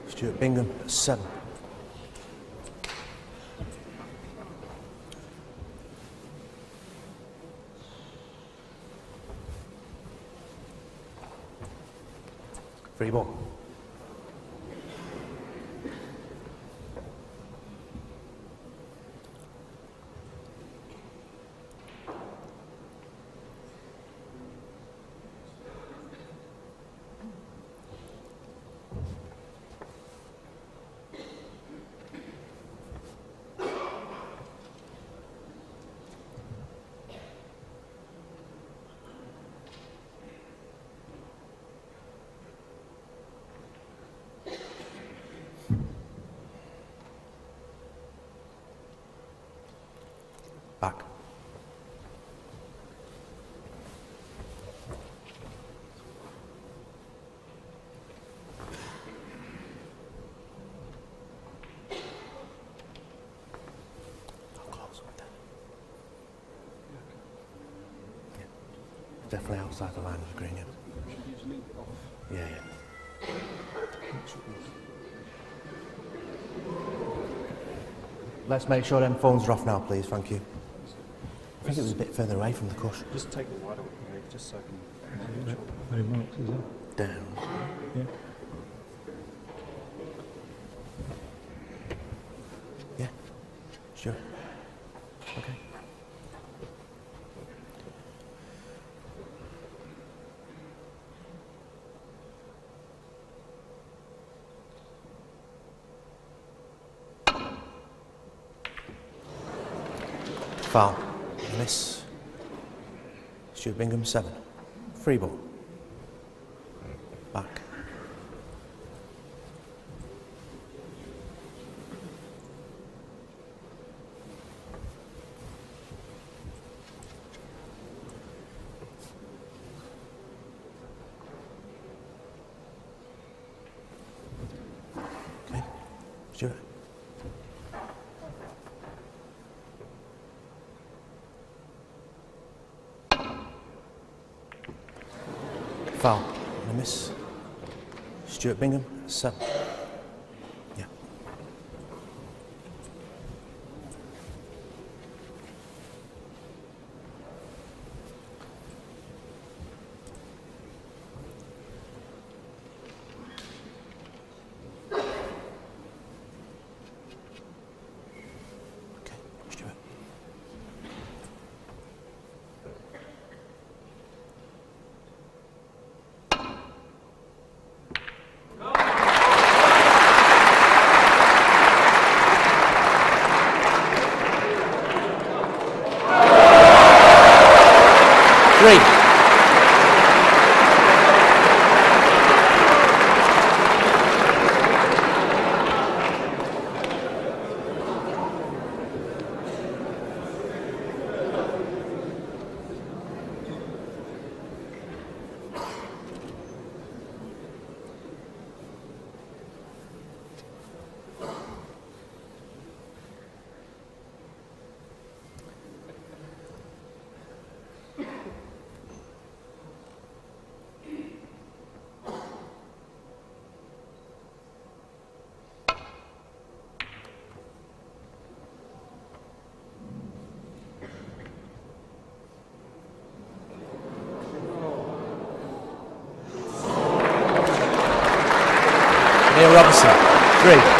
Stuart Bingham, 7. Free ball. Back. How close with that? Yeah. Definitely outside the line of the green, yeah. Yeah, yeah. Let's make sure them phones are off now, please, thank you. I think it was a bit further away from the cush. Just take the wide away, just so I can... Very marked, is it? Down. Yeah. Yeah, sure. Okay. Foul. Miss. Stuart Bingham, 7. Free ball. Back. Okay. Stuart. Foul. And a miss. Stuart Bingham, 7. Yeah. Okay, Stuart. Neil Robertson, 3.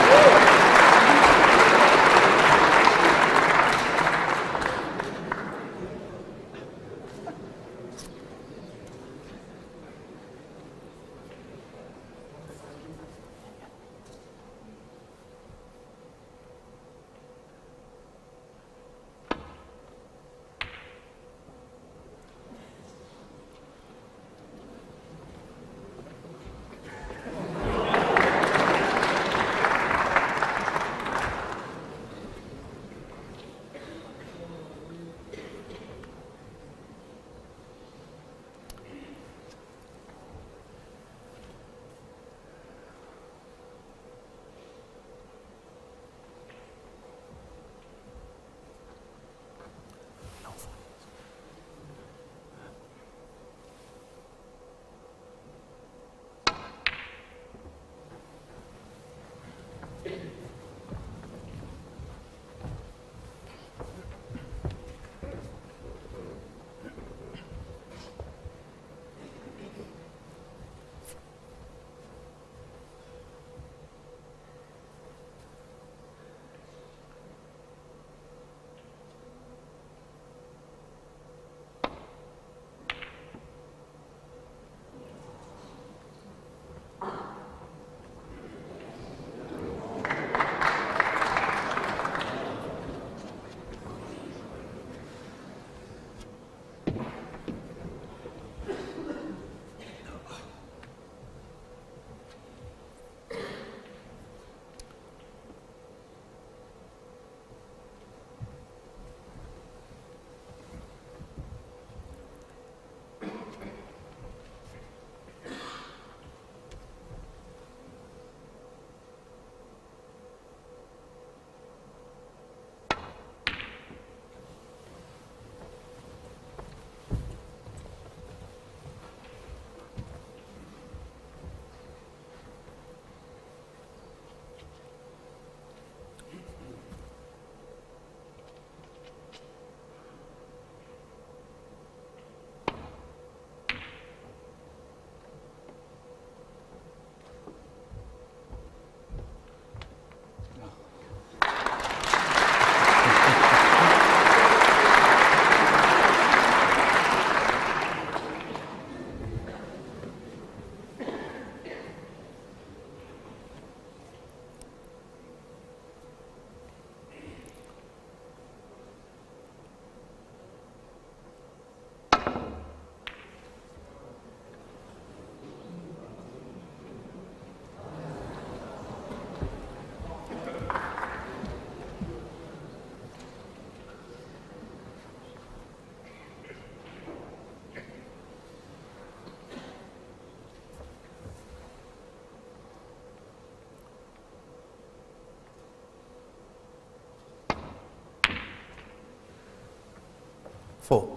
4.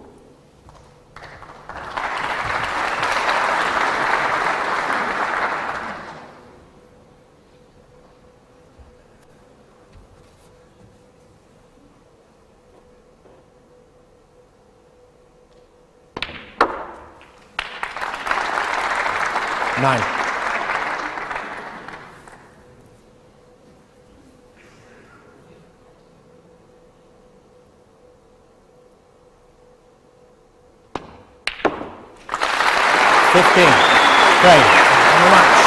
Nine. Train. On the match.